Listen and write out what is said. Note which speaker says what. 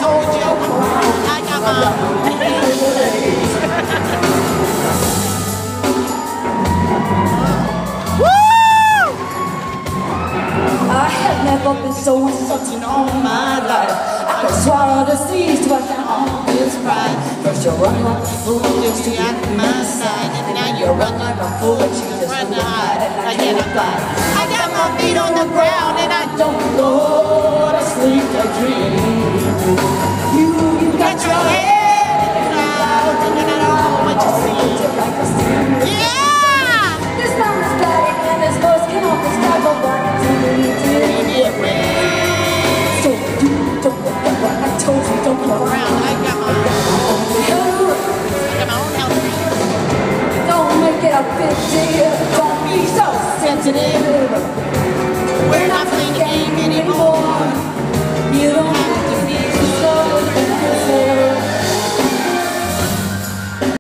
Speaker 1: told you, I got my
Speaker 2: I have never been so uncertain all my life. I could swallow the seas, but now it's pride. First you run like a fool just to get my side, and now you run like a fool and you just run to hide. And I can't abide. I got my feet on the ground and I don't go to sleep to dream. You got your head in the clouds and you're not all what you see.
Speaker 1: yeah!
Speaker 2: This mountain's black and this voice came off this type of rock. So you don't look at what I told you, don't look around.
Speaker 1: I got my own health.
Speaker 2: Don't make it a big deal, don't be so sensitive.